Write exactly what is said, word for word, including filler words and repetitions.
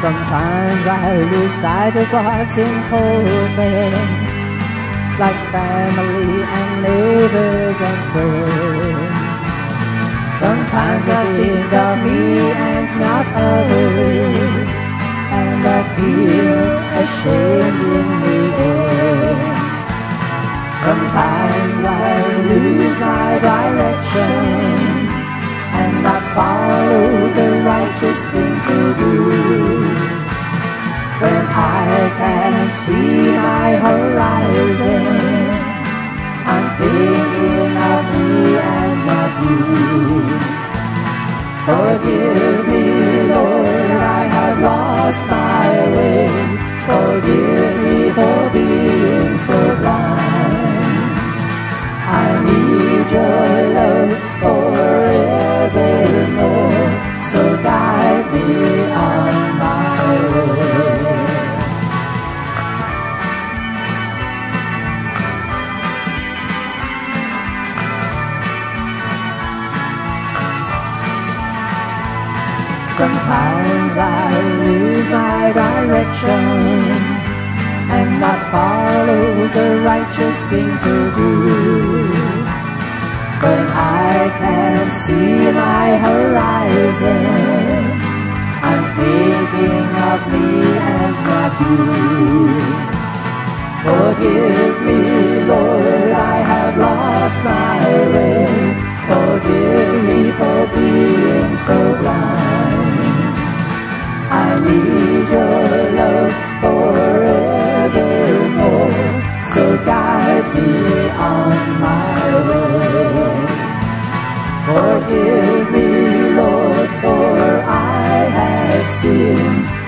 Sometimes I lose sight of what's important, like family and neighbors and friends. Sometimes I think of me and not others, and I feel ashamed in the end. Sometimes I lose my direction and not follow the righteous thing to do. When I can't see my horizon, I'm thinking of me and not you. Forgive me, Lord, I have lost my way. Forgive me for being so blind. I need your love forevermore, so guide me on my way. Sometimes I lose my direction and not follow the righteous thing to do. When I can't see my horizon, I'm thinking of me and not you. Forgive me, Lord, I have lost my way. Forgive me for being so blind. I need your love forevermore, so guide me on my way. Forgive me, Lord, for I have sinned.